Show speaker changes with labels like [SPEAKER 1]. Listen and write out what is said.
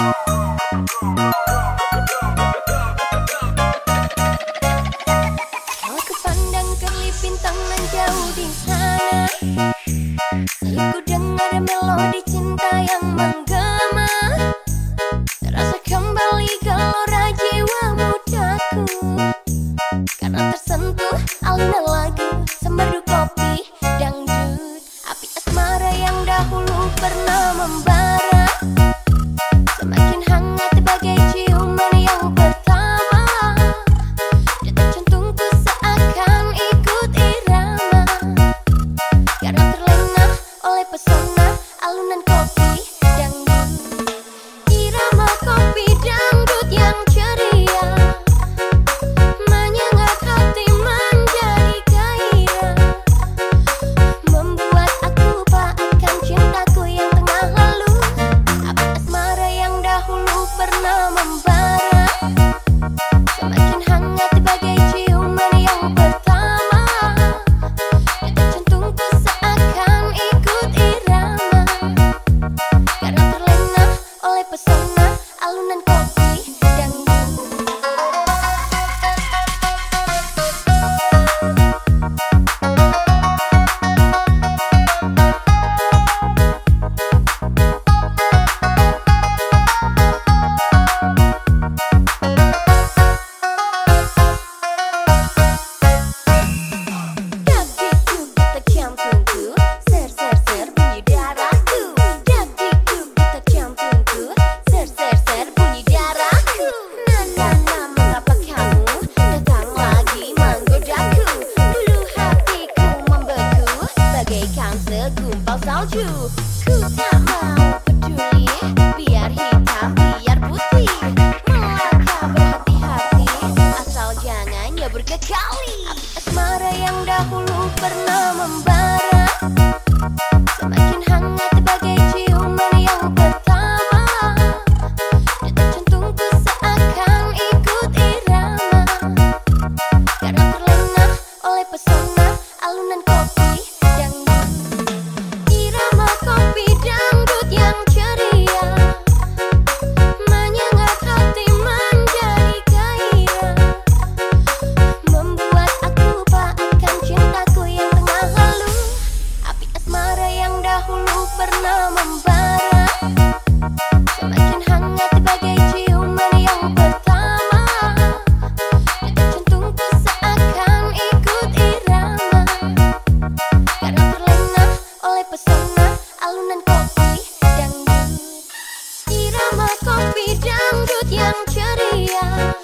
[SPEAKER 1] Aku pandang kerlip bintang nan jauh di sana. Ku dengar melodi cinta yang menggema. Terasa kembali gelora jiwa mudaku, karena tersentuh alunan lagu semmerdu kopi dangdut. Api asmara yang dahulu pernah membara semakin hangat bagai ciuman yang pertama. Detak jantungku seakan ikut irama, karena terlena oleh pesona alunan kopi dangdut. Irama kopi dangdut yang ceria menyengat hati menjadi gairah, membuat aku lupakan cintaku yang tengah lalu. Api asmara yang dahulu pernah membara semakin hangat bagai ciuman yang pertama. Detak jantungku seakan ikut irama, karena terlena oleh pesona alunan kopi dangdut. Dakdikduk detak jantungku, ser ser ser bunyi darahku. Dakdikduk detak jantungku, ser ser ser bunyi darahku. Na mengapa kamu datang lagi menggodaku? Dulu hatiku membeku bagaikan segumpal salju. Ku tak mau peduli, biar hitam biar putih. Melangkah berhati-hati, asal jangan nyebur ke kali. Api asmara yang dahulu pernah membara semakin hangat bagai ciuman yang pertama. Detak jantungku seakan ikut irama, karena terlena oleh pesona alunan kopi dangdut. Irama kopi dangdut yang ceria menyengat hati menjadi gairah, membuat aku lupakan cintaku yang tengah lalu. Api asmara yang dahulu pernah membara semakin hangat bagai ciuman yang pertama. Detak jantungku seakan ikut irama, karena terlena oleh pesona alunan kopi dangdut. Irama kopi dangdut yang ceria